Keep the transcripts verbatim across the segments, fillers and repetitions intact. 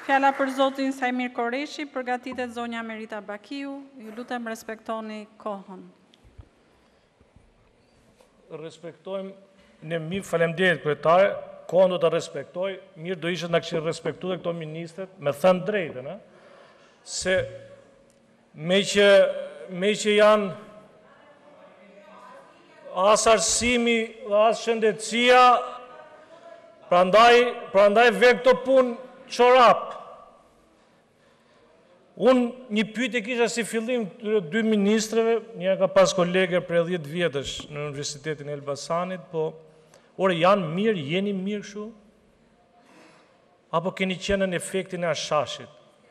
Fjala për zotin Sajmir Koreshi, përgatitet zonja Merita Bakiu, ju lutem respektoni kohën. Respektojmë, ne mirë faleminderit kryetare, kohën do të respektoj, mirë do ishte na kishin respektuar këto ministrat, me thënë drejtën, ë? Se me që me që janë as arsimi, as shëndetësia, prandaj prandaj ve këto punë çorap. Unë një pyetje kisha si fillim këtyre dy ministrave, një ka pas kolege për dhjetë vjetësh në Universitetin e Elbasanit, po ore janë mirë, jeni mirë kështu? Apo keni qenë në efektin e ashashit?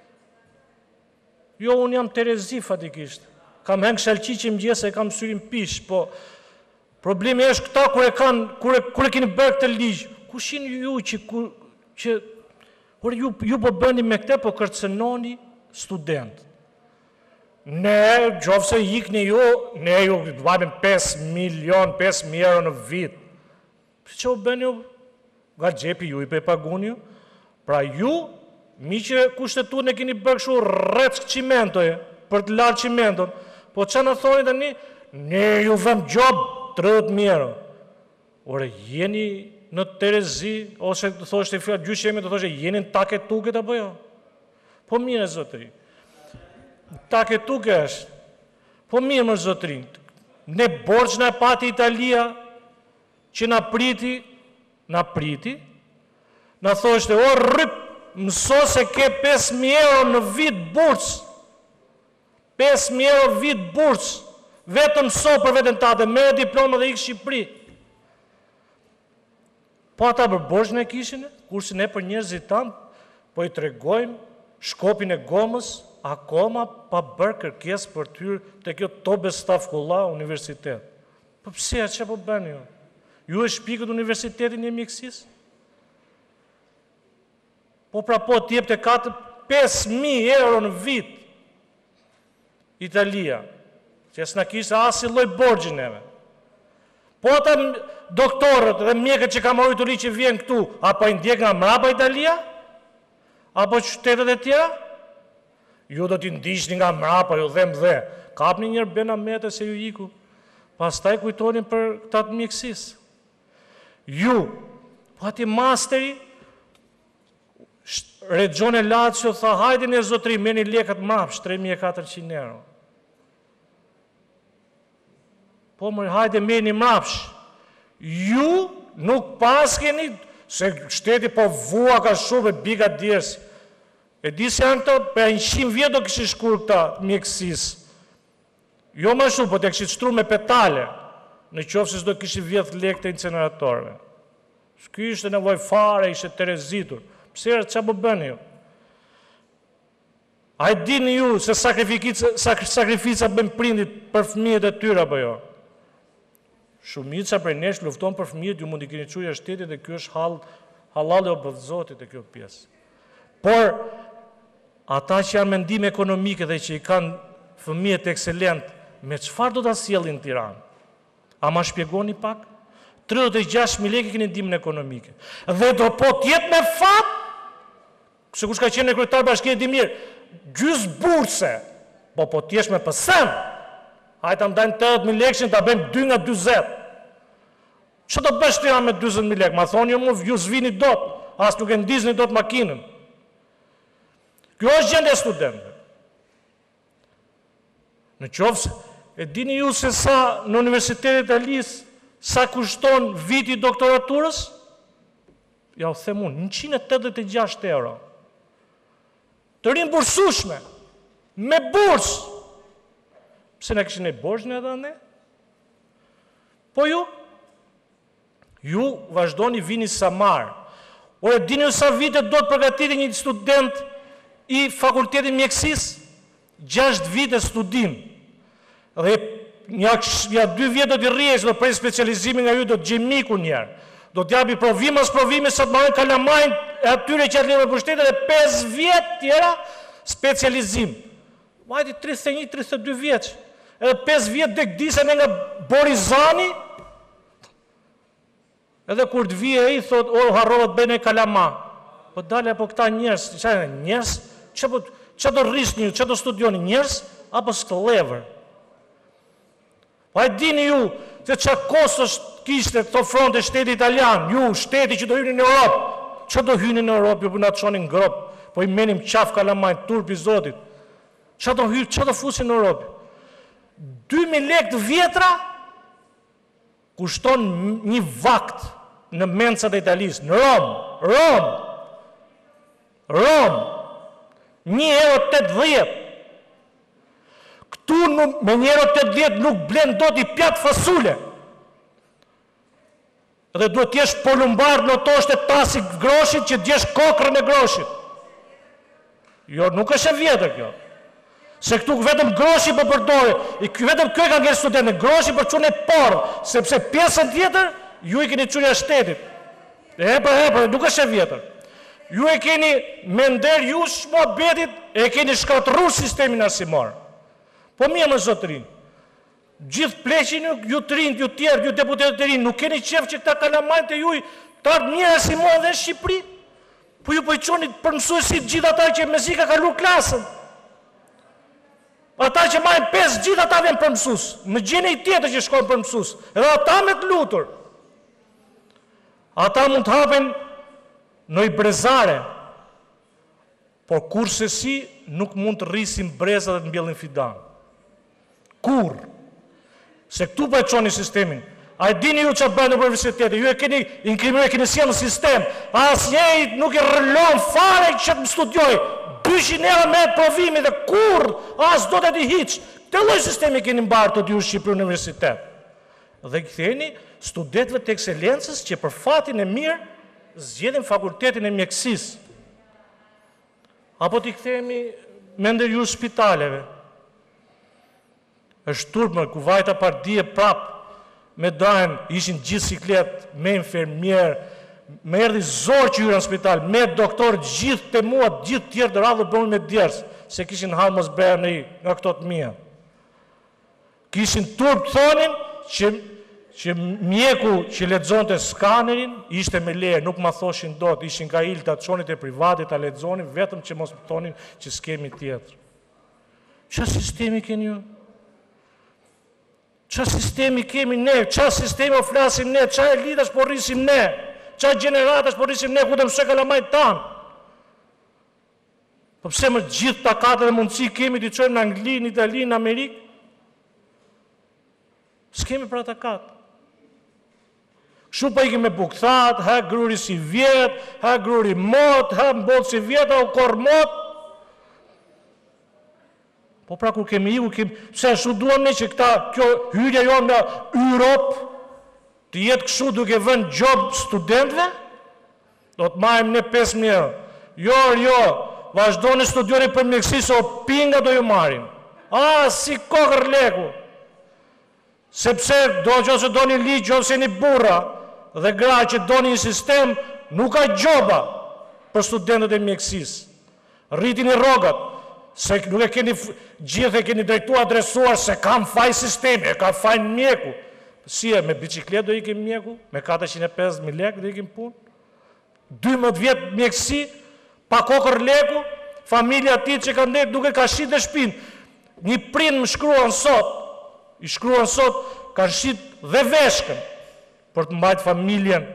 Jo, unë jam Terezi fatikisht. Kam hengë shalqi që më gjese e kam syrin pish, po problemi është këta kur e kanë, kur e, kur e keni bërë këtë ligjë. Kushin ju që, kur, që or, ju, ju po bëni me këte, po kërcënoni student. Ne, gjovë se ikni ju, ne ju vabim pesë milion, pesë mijë euro në vit. Për që u bëni ju? Nga gjepi ju i pe pagun ju? Pra ju, mi që kushtetun e keni bërë këshu rrec qimentoje, për të larë qimenton, po që në thoni të një, ne ju vëm gjobë tridhjetë mijë euro. Ore, jeni në Terezi, ose të thoshte fjallë gjyshemi, të thoshte, jeni në take tuket apo jo? Po mire, zotëri. Take tuke është. Po mire, më zotëri. Ne borç në e pati Italia, që në priti, në priti, në thoshte, o rrëp, mëso se ke pesë mijë euro në vit burç. pesë mijë euro vit burç. Vetëm so për vetën tate, me diplomë dhe ikë Shqipëri. Po ata për borç në kishin, kurse ne për njerëzit tamë, po i tregojmë shkopin e gomës, akoma pa bërë kërkes për tyr të kjo tobe stafkulla universitet. Po pse, a që po bëni ju? Ju e shpikët universitetin e mjekësis? Po pra po t'jep të katë pesë mijë euro në vit. Italia. Që s'na kishtë asi loj borgjën eve. Po ata doktorët dhe mjekët që ka marrë të ri që vjen këtu, apo i ndjek nga mrapa Italia? Apo qytetet e tjera? Ju do t'i ndishni nga mrapa, ju dhem dhe. Kapni njërë bena mete se ju iku. Pas taj kujtoni për këta të mjekësis. Ju, po ati masteri, Regione Lazio tha, hajde një zotri, me një lekët mrapsh, tre mijë e katërqind euro. Po më hajde me një mrapsh. Ju nuk pas keni, se shteti po vua ka shumë e biga djersi. E di se janë këto, për një qimë vjetë do kështë shkur këta mjekësis. Jo më shumë, po të kështë shtru me petale, në qofë se s'do kështë vjetë lekë të inceneratorve. Shky ishte nevoj fare, ishte Terezitur. Pse që po bëni ju? A e dini ju se sakrifica bën prindit për fëmijët e tyre apo jo? Shumica për nesh lufton për fëmijët, ju mund i keni quja shtetit dhe kjo është halal e obëdzotit e kjo pjesë. Por, ata që janë mendim ekonomike dhe që i kanë fëmijët ekselent, me qëfar do të sjellin Tiranë? A ma shpjegoni pak? tridhjetë e gjashtë mijë lekë keni ndihmën ekonomike. Dhe do po tjetë me fat, se kush ka qenë në kryetar bashkie di mirë, gjys burse, po po tjesh me pësen, hajta më dajnë tetëdhjetë mijë lekë, ta bëjmë dy nga dyzet. Që do bësh të janë me dyzet mijë lekë? Ma thonë ju mu, ju zvini dot, as nuk e ndizni dot makinën. Kjo është gjendja e studentëve. Në qoftë, e dini ju se sa në Universitetin e Italisë, sa kushton viti doktoraturës? Ja u them unë, njëqind e tetëdhjetë e gjashtë euro. Të rinë bursushme, me burs. Pse ne këshin e borgjën edhe ne? Po ju? Ju vazhdoni vini sa marë. Ore, dini ju sa vite do të përgatiti një student i fakultetin mjekësis? gjashtë vite studim. Dhe Nja dy vjetë do t'i rrjesh dhe prej specializimin nga ju do t'gjej miku njerë. Do t'japi provim as provime sa t'marrën kalamajnë e atyre që atë lidhë për shtetë dhe pesë vjetë tjera specializim. Vajti tridhjetë e një tridhjetë e dy vjeç. Edhe pesë vjetë dhe këdisen e nga Borizani. Edhe kur t'vije e i thot, o harrovat bëjnë e kalama. po dale apo këta njerës, që e njerës, që, po, që do rrisni ju, që do studioni njerës, apo sklever. Po e dini ju, se që kostos kishte këto fronte shteti italian, ju, shteti që do hyni në Europë, që do hyni në Europë, ju për nga të shonin ngropë, po i menim qaf kalamajnë, turpi zotit, që do hyni, që do fusin në Europë. dy mijë lekë të vjetra, kushton një vakt në mencat e Italisë, në Rom, Rom, Rom, një euro tetëdhjetë. Këtu me një euro tetëdhjetë nuk blen do t'i pjatë fasule. Dhe duhet t'jesh polumbard në to shte tasi groshit që t'jesh kokrën e groshit. Jo, nuk është e vjetër kjo. Se këtu vetëm groshi për përdojë, i vetëm kjo e ka njerë studente, groshi për qune porë, sepse pjesën tjetër, ju i keni qurja shtetit. E për e për, nuk është e vjetër. Ju e keni mender, ju shmo betit, e keni shkatru sistemin arsimor. Po mje më zotërin, gjithë pleqin ju, ju të rinë, ju tjerë, ju deputetet të rinë, nuk keni qef që këta kalamajnë të juj, të ardë mje arsimor dhe në Shqipëri, po ju po i qonit për mësuesit gjithë ata që me zi ka kalu klasën. Ata që majnë pesë gjithë ata vjen për mësus, në gjeni i tjetër që shkojnë për mësus, edhe ata me të lutur. Ata mund të hapen në i brezare, por kur se si nuk mund të rrisim breza dhe të mbjellin fidan. Kur? Se këtu për e qoni sistemin. A e dini ju që bëjnë në universitetet, ju e keni inkriminoj, e keni si në sistem, as njej nuk e rëllon fare që të më studioj, dyqin euro me provimi dhe kur, as do të ti hiq, të loj sistemi keni mbarë të dy Shqipëri universitet. Dhe këtheni studentëve të ekselencës që për fatin e mirë zgjedhin fakultetin e mjekësis. Apo t'i këthemi me ndër ju spitaleve. është turpë, ku vajta partije prapë, me dajnë, ishin gjithë siklet, me infermier, me erdi zorë që jurë në spital, me doktor, gjithë të mua, gjithë tjerë të radhë bëmë me djerës, se kishin halë mos berë në i, nga këto të mija. Kishin turpë thonin, që, që mjeku që ledzon të skanerin, ishte me leje, nuk ma thoshin do të, ishin ka ilë të atëshonit e privatit, të ledzonin, vetëm që mos më thonin që s'kemi tjetër. Qa sistemi keni ju? Qa sistemi kemi ne, qa sistemi o flasim ne, qa elitash po rrisim ne, qa generatash po rrisim ne, ku të mëse kalamajt tanë. Po pse më gjithë takate dhe mundësi kemi të qojmë në Angli, në Itali, në Amerikë? S'kemi pra takat. Shu pa i kemi bukthat, ha gruri si vjetë, ha gruri mot, ha mbot si vjetë, o kor mot. Po pra kur kemi iku, kemi, se shu duham ne që këta, kjo hyrja jo nga Europë, të jetë këshu duke vënë job studentve, do të majmë ne pesë mijë euro. Jo, jo, vazhdo në studioni për mjekësi, se o pinga do ju marim. A, si kokër leku. Sepse do që ose do një ligjë, ose një burra, dhe gra që do një sistem, nuk ka gjoba për studentët e mjekësis. Rritin i rogat, se nuk e keni gjithë e keni drejtu adresuar se kam faj sistemi, e kam faj në mjeku. Si e, me biciklet do ikim mjeku, me katëqind e pesëdhjetë mijë lekë do ikim punë. dymbëdhjetë vjetë mjekësi, pa kokër leku, familja ti që ka ndekë duke ka shqit dhe shpinë. Një prind më shkruan sot, i shkruan sot, ka shqit dhe veshkën, për të mbajtë familjen,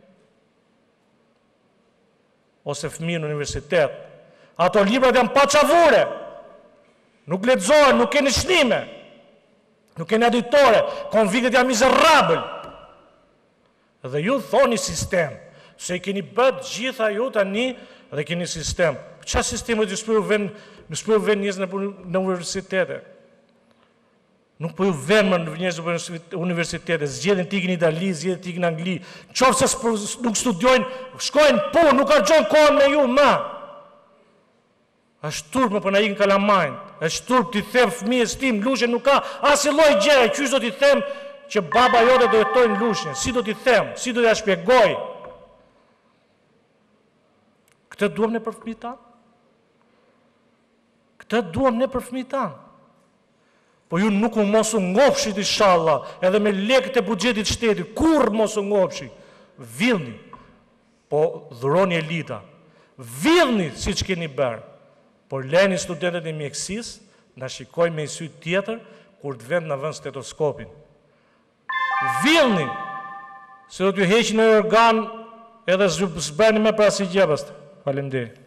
ose fëmijë në universitet. Ato librat janë pa qavure, nuk lexohen, nuk keni shnime, nuk keni editore, konviktet janë mizerabël. Dhe ju thoni sistem, se i keni bët gjitha ju tani dhe keni sistem. Qa sistem dhe ju shpërë ven njësë në universitete? Nuk po ju ven më njësë në universitete, zgjedhin t'ikin në Itali, zgjedhin t'ikin në Angli, qofë se nuk studiojnë, shkojnë punë, nuk argjojnë kohën me ju, ma. është turp më për në ikin kalamajnë, është turp t'i them fëmijës tim, lushe nuk ka, as i loj gjere, qysh do t'i them që baba jote do jetojnë lushe, si do t'i them, si do t'i shpjegoj. Këtë duhem ne për fëmijët tanë? Këtë duhem ne për fëmijët tanë? Po ju nuk u mos u ngopshit inshallah, edhe me lekët e buxhetit shtetit, kur mos u ngopshit, villni, po dhuroni elita. Villni si që keni bërë, por leni studentët e mjekësisë, na shikoj me sy tjetër, kur të vend në vend stetoskopin. Villni, se do t'ju heqin në organ edhe zbërni me prasi gjepës. Faleminderit.